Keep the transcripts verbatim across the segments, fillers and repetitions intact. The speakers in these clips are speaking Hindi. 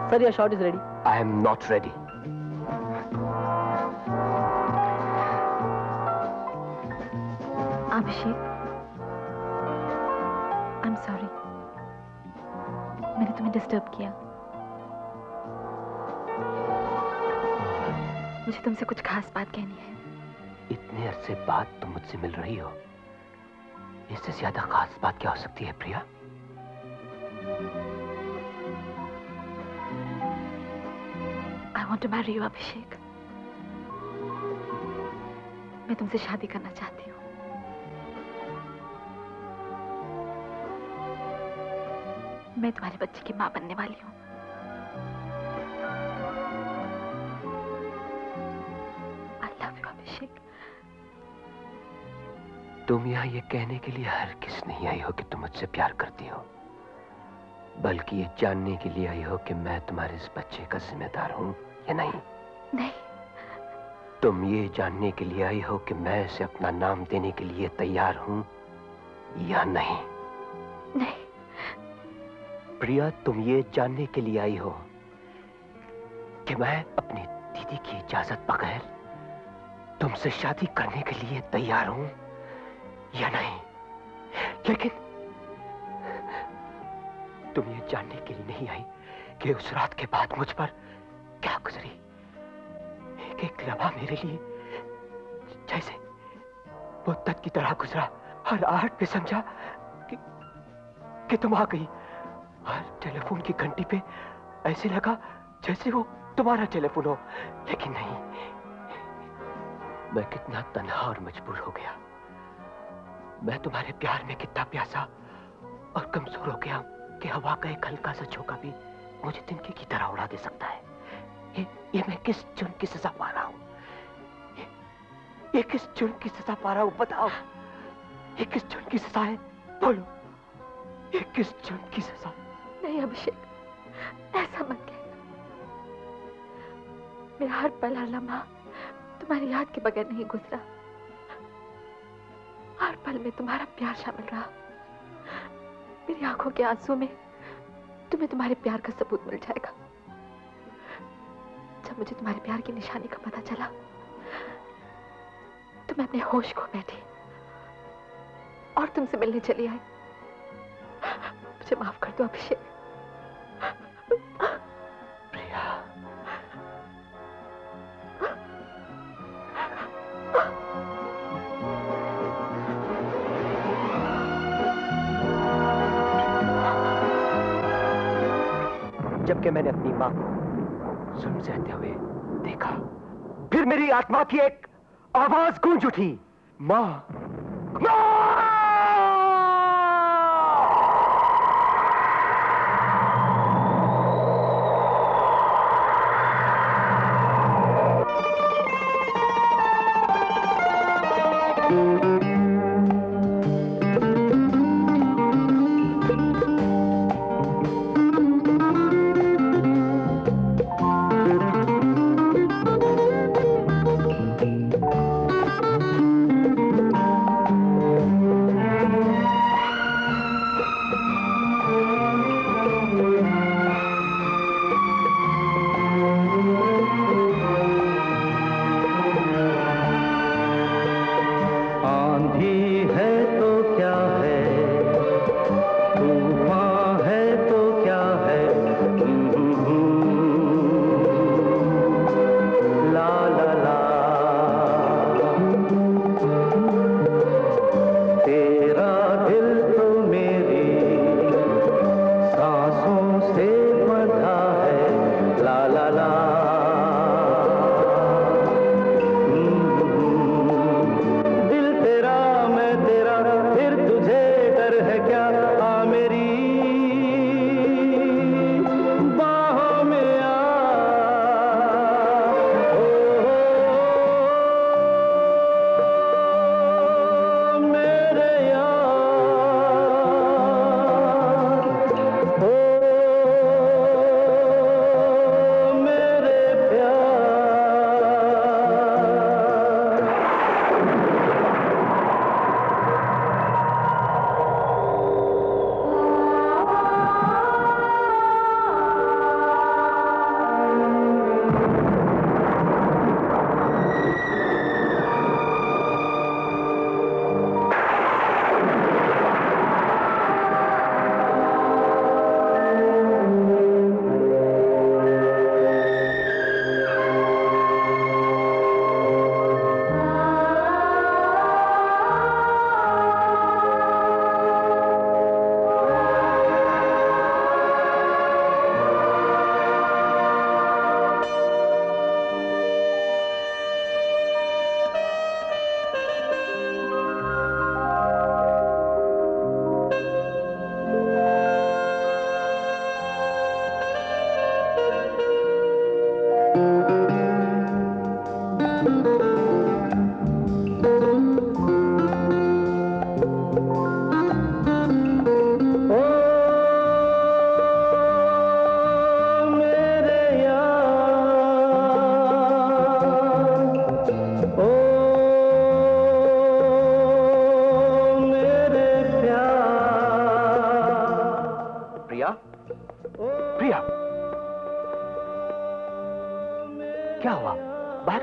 Sir, your shot is ready. I am not ready. Abhishek, I'm sorry. मैंने तुम्हें डिस्टर्ब किया। मुझे तुमसे कुछ खास बात कहनी है। इतने अरसे बाद तुम मुझसे मिल रही हो, इससे ज्यादा खास बात क्या हो सकती है प्रिया? I want to marry you, अभिषेक। मैं तुमसे शादी करना चाहती हूँ। मैं तुम्हारे बच्चे की माँ बनने वाली हूँ। I love you, अभिषेक। तुम यहाँ ये कहने के लिए हर किस नहीं आई हो कि तुम मुझसे प्यार करती हो, बल्कि ये जानने के लिए आई हो कि मैं तुम्हारे इस बच्चे का जिम्मेदार हूँ या नहीं। नहीं। तुम ये जानने के लिए आई हो कि मैं इसे अपना नाम देने के लिए तैयार हूँ या नहीं। नहीं। प्रिया, तुम ये जानने के लिए आई हो कि मैं अपनी दीदी की इजाजत बगैर तुमसे शादी करने के लिए तैयार हूं या नहीं। लेकिन तुम ये जानने के लिए नहीं आई कि उस रात के बाद मुझ पर क्या गुजरी। एक एक लम्हा मेरे लिए जैसे मुद्दत की तरह गुजरा। हर आहट में समझा कि, कि तुम आ गई। हर टेलीफोन की घंटी पे ऐसे लगा जैसे वो तुम्हारा टेलीफोन हो, लेकिन नहीं। मैं कितना तन्हा और मजबूर हो गया। मैं तुम्हारे प्यार में कितना प्यासा और कमजोर हो गया कि हवा का एक हल्का सा झोंका भी मुझे तिनके की तरह उड़ा दे सकता है। ये, ये मैं किस जुर्म की सजा पा रहा हूं? ये, ये किस जुर्म की सजा पा रहा हूं? बताओ, ये किस जुर्म की सजा है? बोलो, ये किस जुर्म की सजा? नहीं अभिषेक, ऐसा मत कहना। मेरा हर पल हर लम्हा तुम्हारी याद के बगैर नहीं गुजरा। हर पल में तुम्हारा प्यार शामिल रहा। मेरी आंखों के आंसू में तुम्हें तुम्हारे प्यार का सबूत मिल जाएगा। जब मुझे तुम्हारे प्यार की निशानी का पता चला तो मैं अपने होश खो बैठी और तुमसे मिलने चली आई। मुझे माफ कर दो अभिषेक। प्रिया, जबकि मैंने अपनी मां को जुल्म सहते हुए देखा, फिर मेरी आत्मा की एक आवाज गूंज उठी, मां, मां!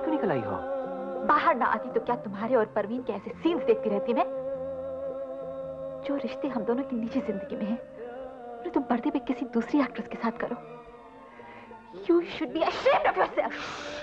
क्यों निकल आई हो? बाहर ना आती तो क्या तुम्हारे और परवीन के ऐसे सीन्स देखती रहती मैं? जो रिश्ते हम दोनों की निजी जिंदगी में हैं, उन्हें तुम पर्दे पे किसी दूसरी एक्ट्रेस के साथ करो। You should be ashamed of yourself.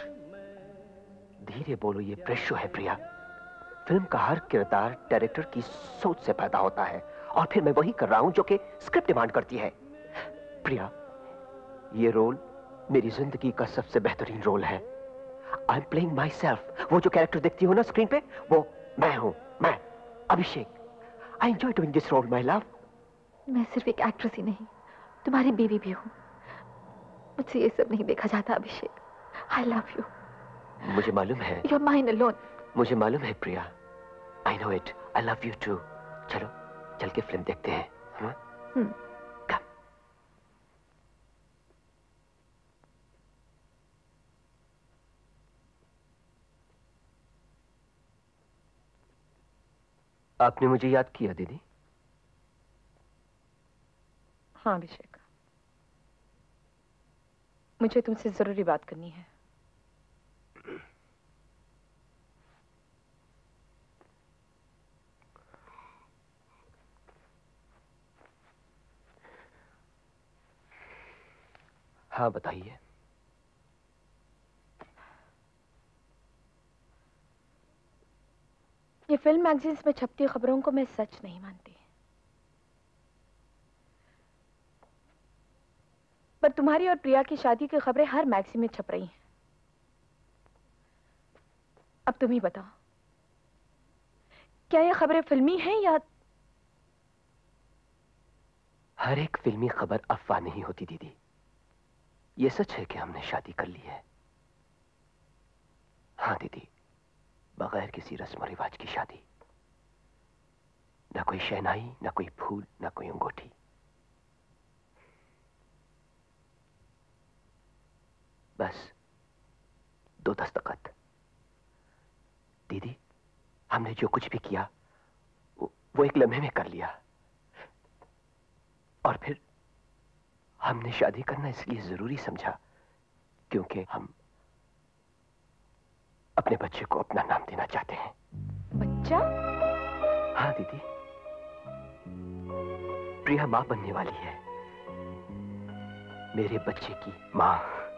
धीरे बोलो, ये प्रेस शो है प्रिया। फिल्म का हर किरदार डायरेक्टर की सोच से पैदा होता है और फिर मैं वही कर रहा हूं जो कि स्क्रिप्ट डिमांड करती है। प्रिया, ये रोल मेरी जिंदगी का सबसे बेहतरीन रोल है। I am playing myself. वो जो कैरेक्टर देखती हो ना स्क्रीन पे, वो मैं हूं, मैं Abhishek. I enjoy doing this role my love. मैं सिर्फ एक एक्ट्रेस ही नहीं, तुम्हारी बीवी भी हूं। मुझसे ये सब नहीं देखा जाता अभिषेक। आई लव यू। मुझे मालूम है। You're mine alone. मुझे मालूम है Priya. I know it. I love you too. चलो चल के फिल्म देखते हैं। हाँ? हम्म। आपने मुझे याद किया दीदी? हाँ अभिषेक, मुझे तुमसे जरूरी बात करनी है। हाँ बताइए। ये फिल्म मैगजीन्स में छपती खबरों को मैं सच नहीं मानती, पर तुम्हारी और प्रिया की शादी की खबरें हर मैगजीन में छप रही हैं। अब तुम ही बताओ, क्या ये खबरें फिल्मी हैं या? हर एक फिल्मी खबर अफवाह नहीं होती दीदी। ये सच है कि हमने शादी कर ली है। हाँ दीदी, बगैर किसी रस्म रिवाज की शादी। ना कोई शहनाई, ना कोई फूल, ना कोई अंगूठी। बस दो दस्तखत। दीदी, हमने जो कुछ भी किया वो, वो एक लम्हे में कर लिया। और फिर हमने शादी करना इसलिए जरूरी समझा क्योंकि हम अपने बच्चे को अपना नाम देना चाहते हैं। बच्चा? हाँ दीदी, प्रिया मां बनने वाली है, मेरे बच्चे की मां।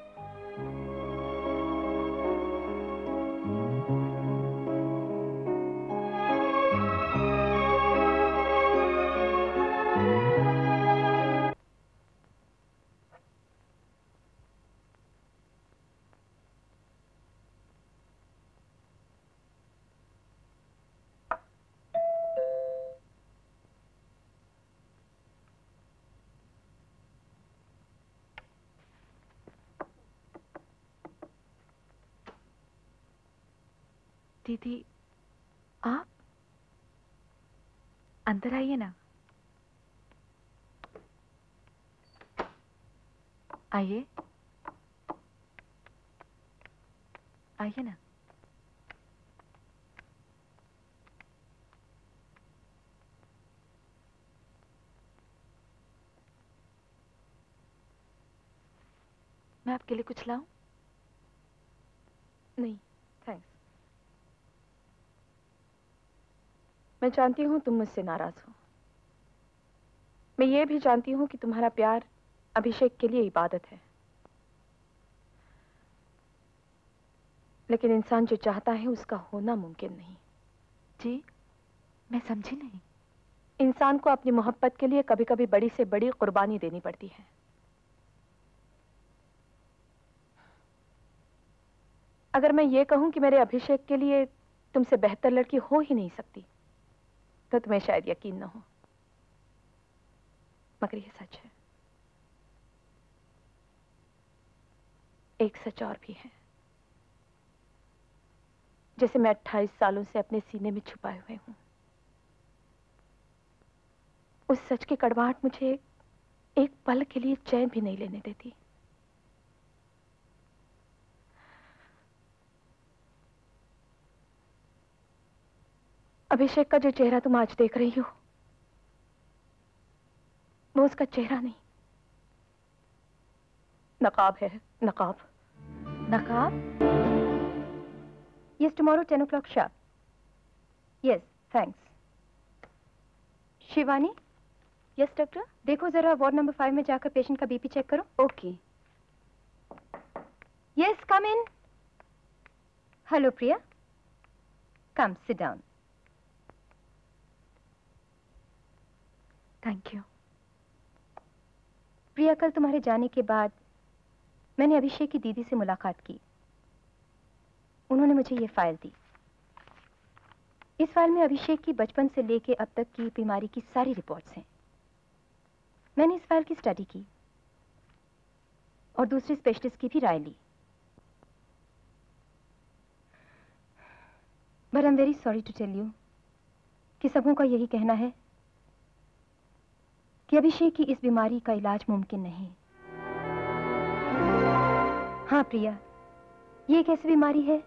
दीदी, आप अंदर आइए ना। आइए आइए ना। मैं आपके लिए कुछ लाऊं? नहीं थैंक्स। मैं जानती हूं तुम मुझसे नाराज हो। मैं ये भी जानती हूं कि तुम्हारा प्यार अभिषेक के लिए इबादत है, लेकिन इंसान जो चाहता है उसका होना मुमकिन नहीं। जी, मैं समझी नहीं। इंसान को अपनी मोहब्बत के लिए कभी कभी बड़ी से बड़ी कुर्बानी देनी पड़ती है। अगर मैं ये कहूं कि मेरे अभिषेक के लिए तुमसे बेहतर लड़की हो ही नहीं सकती तो तुम्हें शायद यकीन न हो, मगर ये सच है। एक सच और भी है जिसे मैं अट्ठाईस सालों से अपने सीने में छुपाए हुए हूं। उस सच की कड़वाहट मुझे एक पल के लिए चैन भी नहीं लेने देती। अभिषेक का जो चेहरा तुम आज देख रही हो वो उसका चेहरा नहीं, नकाब है। नकाब। नकाब? Yes, tomorrow ten o'clock sharp. Yes, thanks. Shivani? Yes doctor. देखो जरा वार्ड नंबर फाइव में जाकर पेशेंट का बीपी चेक करो। Okay. Yes, come in. Hello Priya, come sit down. Thank you. Priya, कल तुम्हारे जाने के बाद मैंने अभिषेक की दीदी से मुलाकात की। उन्होंने मुझे ये फाइल दी। इस फाइल में अभिषेक की बचपन से लेके अब तक की बीमारी की सारी रिपोर्ट्स हैं। मैंने इस फाइल की स्टडी की और दूसरे स्पेशलिस्ट की भी राय ली। But I am very sorry to tell you कि सबों का यही कहना है कि अभिषेक की इस बीमारी का इलाज मुमकिन नहीं। हाँ प्रिया, ये एक ऐसी बीमारी है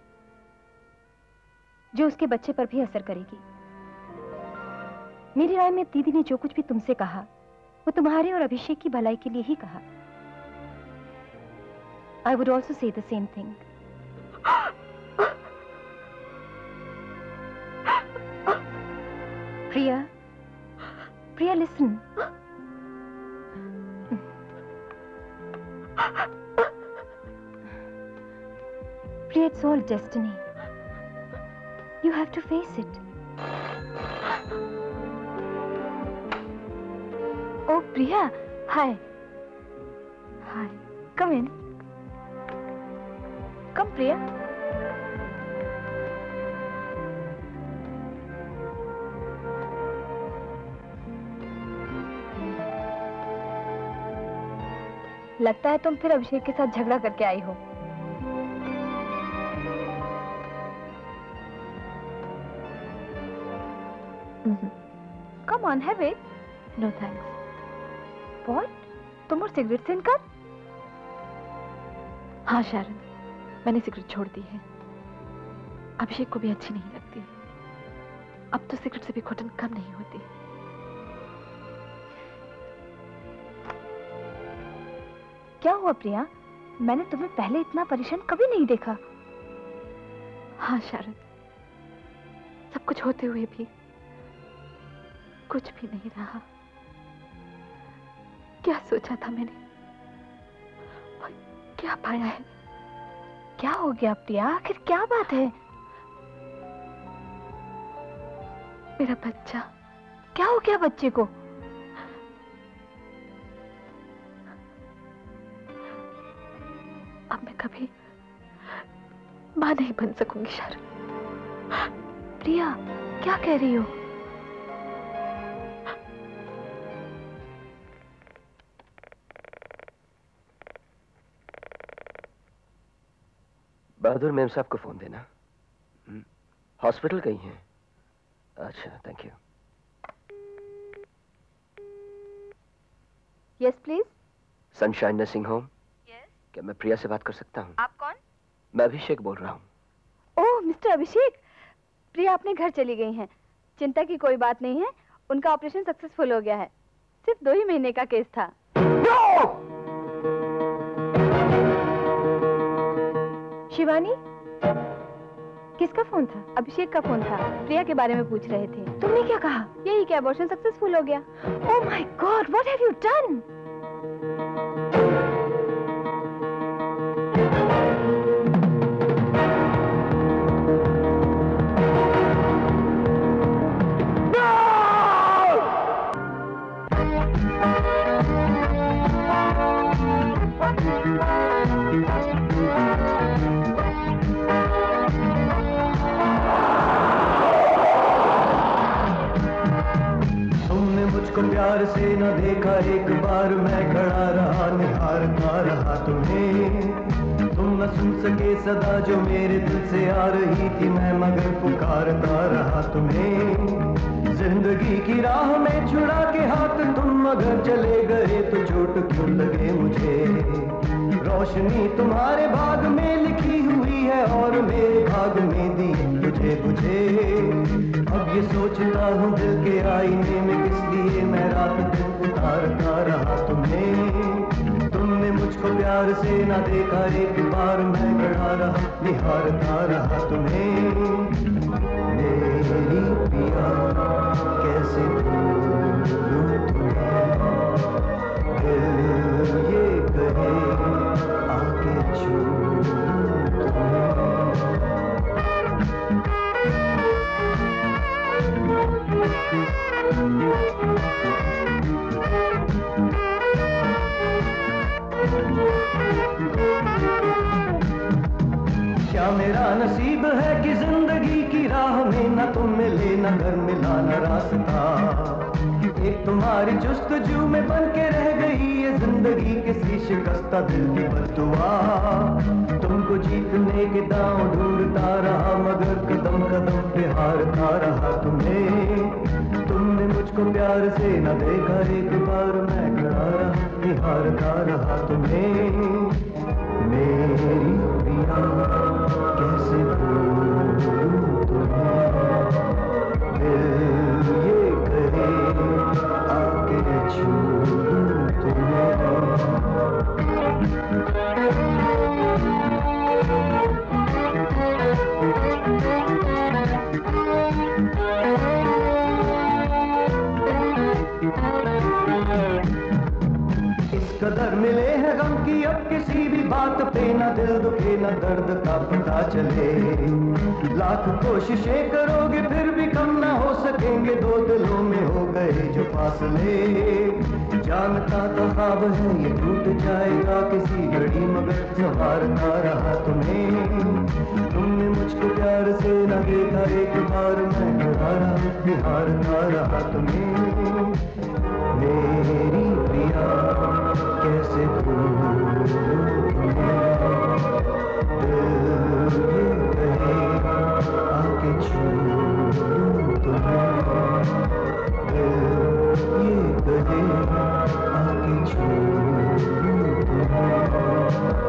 जो उसके बच्चे पर भी असर करेगी। मेरी राय में दीदी ने जो कुछ भी तुमसे कहा वो तुम्हारे और अभिषेक की भलाई के लिए ही कहा। I would also say the same thing. Priya, Priya, listen. Priya, it's all destiny. You have to face it. Oh, Priya. Hi. Hi. Come in. Come, Priya. लगता है तुम फिर अभिषेक के साथ झगड़ा करके आई हो। Come on, have it. No thanks. What? तुम और सिगरेट से इनकार? हाँ शारन, मैंने सिगरेट छोड़ दी है। अभिषेक को भी अच्छी नहीं लगती। अब तो सिगरेट से भी घुटन कम नहीं होती। क्या हुआ प्रिया? मैंने तुम्हें पहले इतना परेशान कभी नहीं देखा। हाँ शारद, सब कुछ होते हुए भी कुछ भी नहीं रहा। क्या सोचा था मैंने और क्या पाया है? क्या हो गया प्रिया? आखिर क्या बात है? मेरा बच्चा। क्या हो गया बच्चे को? अब मैं कभी मां नहीं बन सकूंगी शारद। प्रिया, क्या कह रही हो? बहादुर मैम साहब को फोन देना। हॉस्पिटल गई हैं? अच्छा, thank you. Yes please. Sunshine nursing home. Yes. क्या मैं प्रिया से बात कर सकता हूँ? आप कौन? मैं अभिषेक बोल रहा हूँ। ओह मिस्टर अभिषेक, प्रिया अपने घर चली गई हैं। चिंता की कोई बात नहीं है, उनका ऑपरेशन सक्सेसफुल हो गया है। सिर्फ दो ही महीने का केस था। शिवानी, किसका फोन था? अभिषेक का फोन था। प्रिया के बारे में पूछ रहे थे। तुमने क्या कहा? यही कि अबॉर्शन सक्सेसफुल हो गया। Oh my God, what have you done? प्यार से न देखा एक बार, मैं खड़ा रहा निहारता रहा तुम्हें। तुम न सुन सके सदा जो मेरे दिल से आ रही थी, मैं मगर पुकारता रहा तुम्हें। जिंदगी की राह में छुड़ा के हाथ तुम मगर चले गए तो चोट क्यों लगे मुझे। रोशनी तुम्हारे भाग में लिखी हुई है और मेरे भाग में दी तुझे तुझे। अब ये सोचता हूँ दिल के आईने में किस लिए मैं रात दिन उतारता रहा तुम्हें। तुमने मुझको प्यार से ना देखा एक बार, मैं खड़ा रहा निहारता रहा तुम्हें। नसीब है कि जिंदगी की राह में न तुम मिले न घर मिला न रास्ता। एक तुम्हारी जुस्तजू में बन के रह गई ये जिंदगी किसी शिकस्ता दिल की बद्दुआ। तुमको जीतने के दांव ढूंढता रहा मगर कदम कदम पे हारता रहा तुम्हें। तुमने मुझको प्यार से न देखा एक बार मैं खड़ा रहा निहारता रहा तुम्हें। मेरी प्रिया कैसे भूलूं तुम्हें, दिल ये कहे आके छू लूं तुम्हें। कदर मिले हैं गम की अब किसी भी बात पे न दिल दुखे न दर्द का पता चले। लाख कोशिशें करोगे फिर भी कम ना हो सकेंगे दो दिलों में हो गए जो फासले। जानता तो ख्वाब है ये टूट जाएगा किसी घड़ी मगर संवारता रहा तुम्हें। तुमने मुझको प्यार से न देखा एक बार मैं खड़ा रहा निहारता रहा तुम्हें। मेरी प्रिया कैसे भूलूं तुम्हें, दिल ये कहे आके छू लूं तुम्हें। दिल ये कहे आके छू लूं तुम्हें।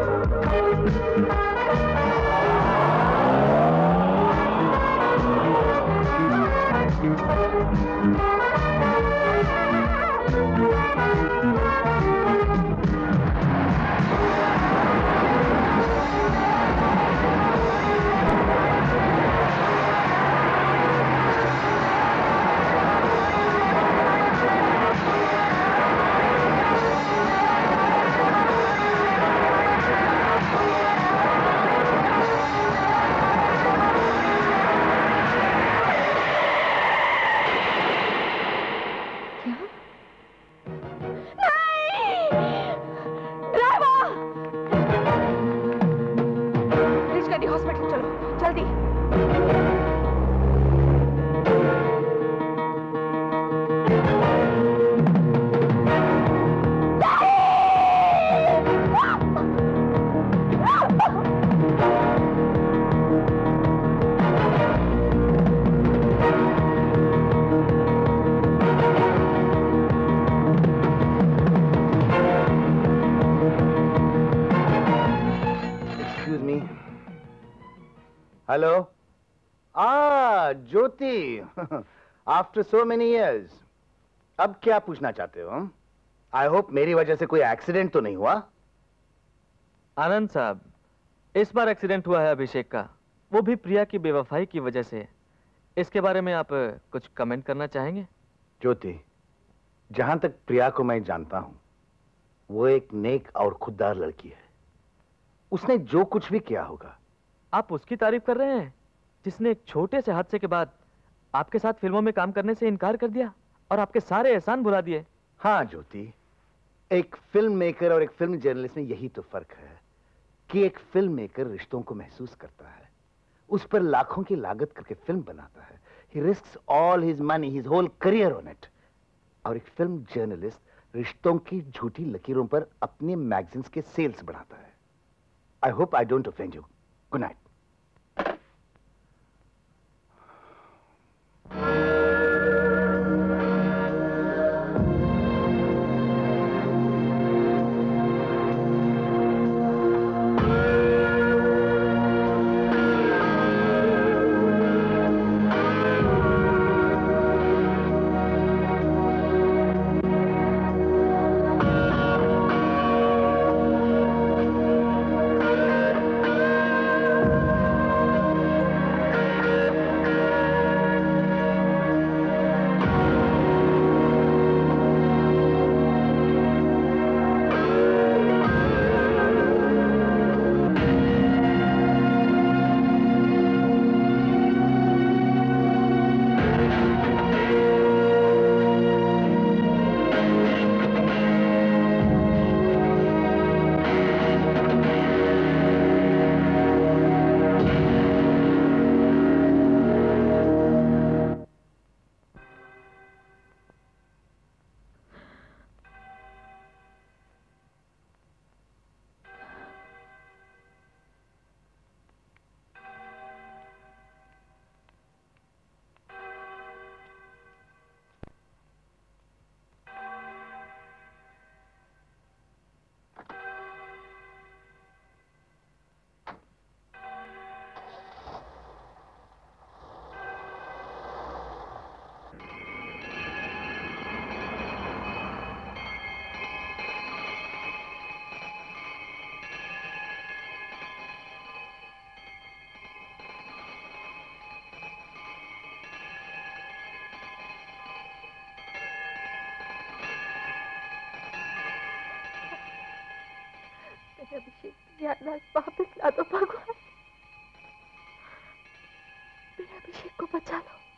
Hello, uh Jyoti, after so many years, अब क्या पूछना चाहते हो? आई होप मेरी वजह से कोई एक्सीडेंट तो नहीं हुआ? आनंद साहब, इस बार एक्सीडेंट हुआ है अभिषेक का, वो भी प्रिया की बेवफाई की वजह से। इसके बारे में आप कुछ कमेंट करना चाहेंगे? ज्योति, जहां तक प्रिया को मैं जानता हूं, वो एक नेक और खुददार लड़की है। उसने जो कुछ भी किया होगा। आप उसकी तारीफ कर रहे हैं जिसने एक छोटे से हादसे के बाद आपके साथ फिल्मों में काम करने से इनकार कर दिया और आपके सारे एहसान भुला दिए। हाँ ज्योति, एक फिल्म मेकर और एक फिल्म जर्नलिस्ट में यही तो फर्क है कि एक फिल्म मेकर रिश्तों को महसूस करता है, उस पर लाखों की लागत करके फिल्म बनाता है। He risks all his money, his whole career on it. और एक फिल्म जर्नलिस्ट रिश्तों की झूठी लकीरों पर अपने मैगजीन्स के सेल्स बढ़ाता है। I hope I don't offend you. Good night. याददाश्त वापस ला दो भगवान, मेरे अभिषेक को बचा लो।